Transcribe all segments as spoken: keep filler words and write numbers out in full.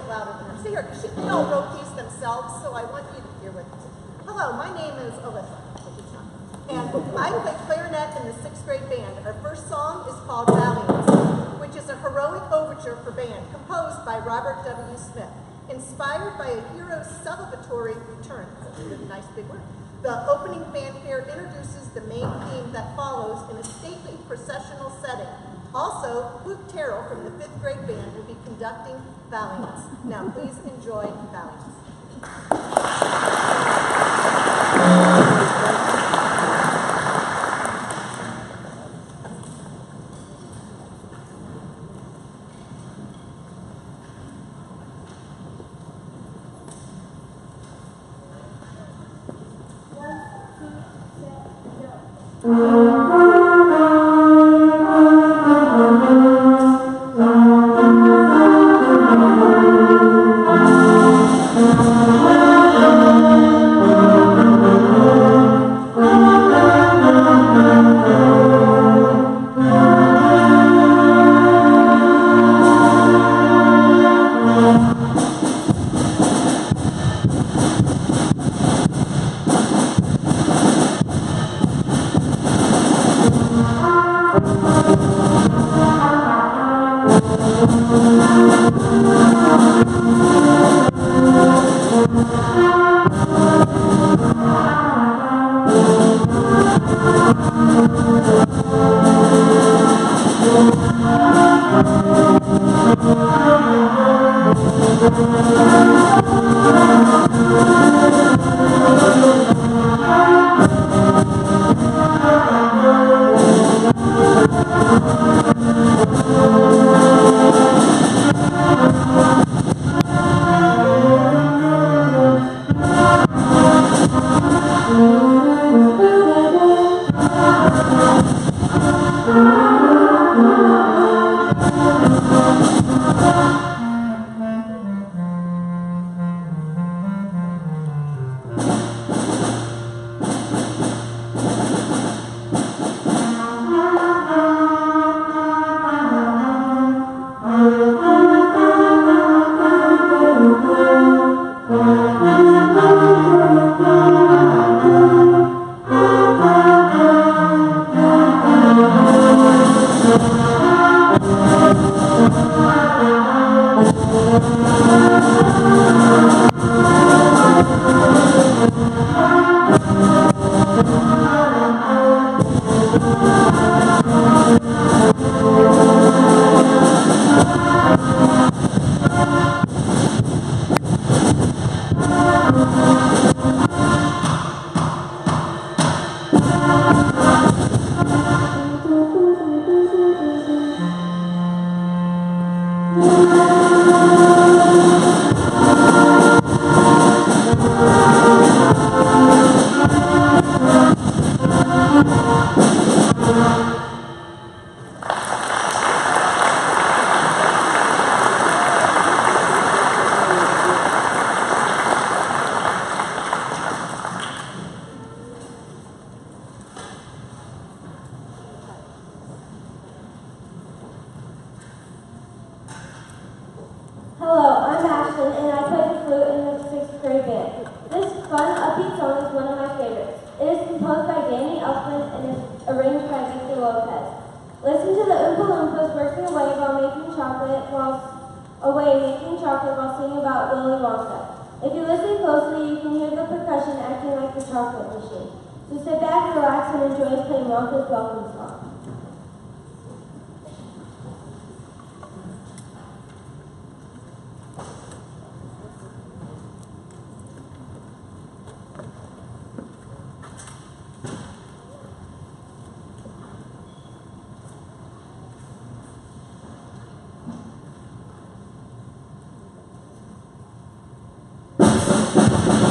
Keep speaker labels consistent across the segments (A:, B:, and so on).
A: louder than her. See her, she, they all wrote these themselves, so I want you to hear what this is. Hello, my name is Alyssa, and I play clarinet in the sixth grade band. Our first song is called Valiance, which is a heroic overture for band, composed by Robert W. Smith, inspired by a hero's celebratory return. That's a really nice big word. The opening fanfare introduces the main theme that follows in a stately processional setting. Also, Luke Terrell from the fifth grade band will be conducting Valiance. Now, please enjoy Valiance.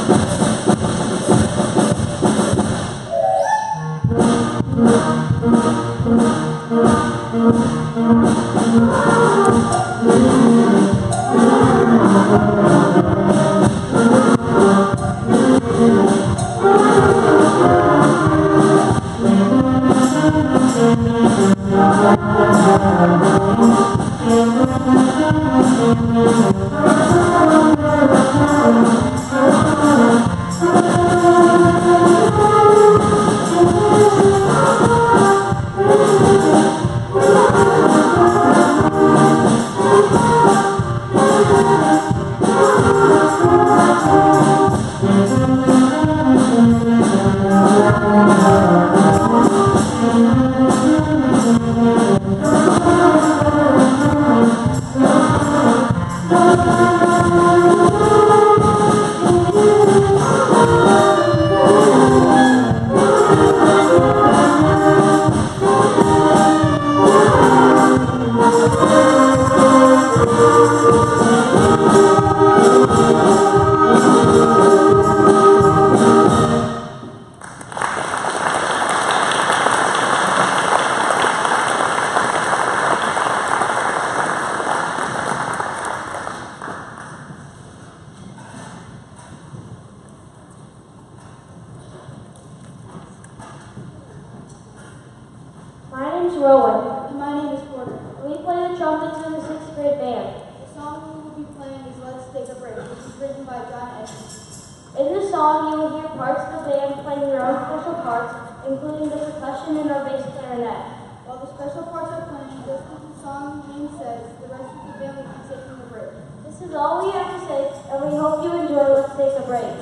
B: Thank you. Rowan.
C: And my name is Porter.
B: We play the trumpets in the sixth grade band.
C: The song we will be playing is Let's Take a Break, which is written by John Edmonds.
B: In the song, you will hear parts of the band playing their own special parts, including the percussion and our bass clarinet.
C: While the special parts are playing, just as the song name says, the rest of the band will be taking a break.
B: This is all we have to say, and we hope you enjoy Let's Take a Break.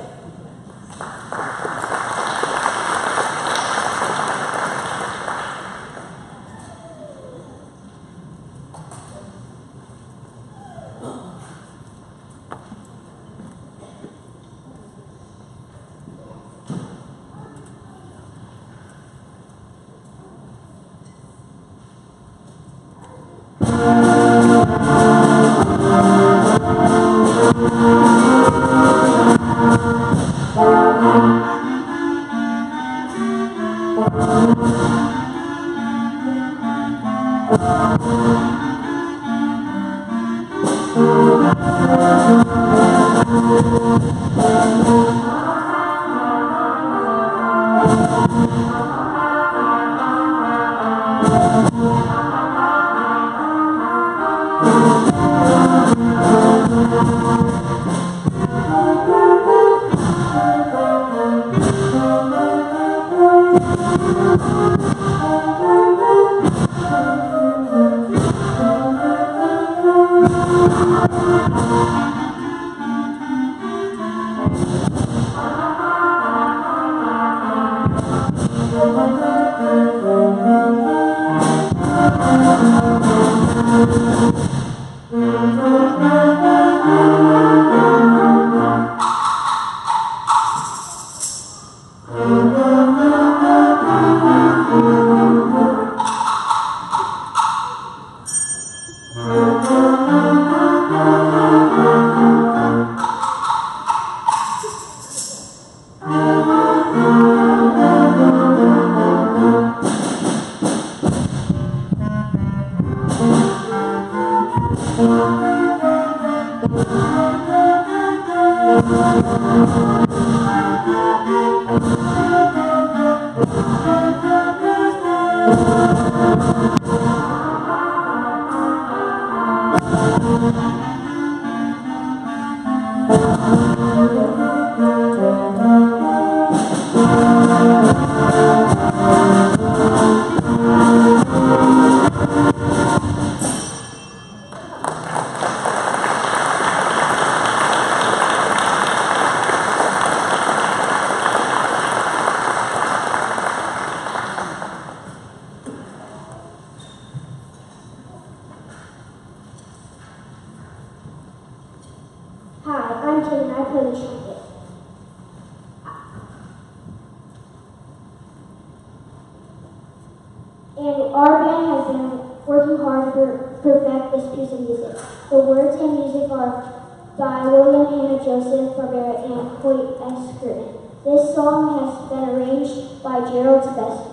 B: And our band has been working hard to perfect this piece of music. The words and music are by William Hannah Joseph Barbera and Hoyt S. Curtin. This song has been arranged by Gerald Tedeschi.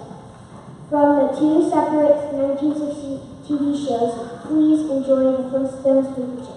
B: From the two separate nineteen sixty T V shows, please enjoy the Flintstones movie.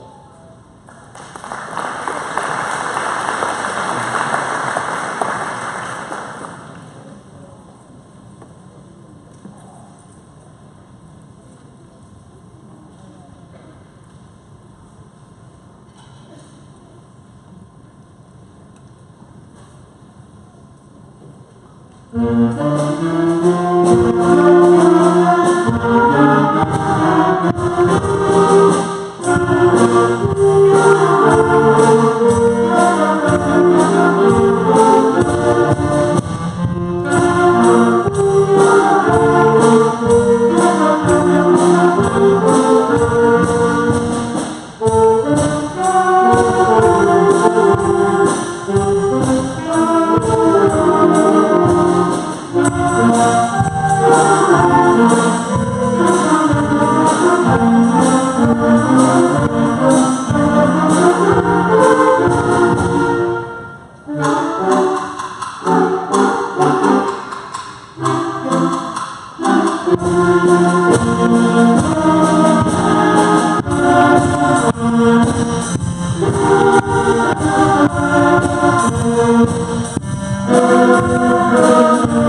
D: Thank you.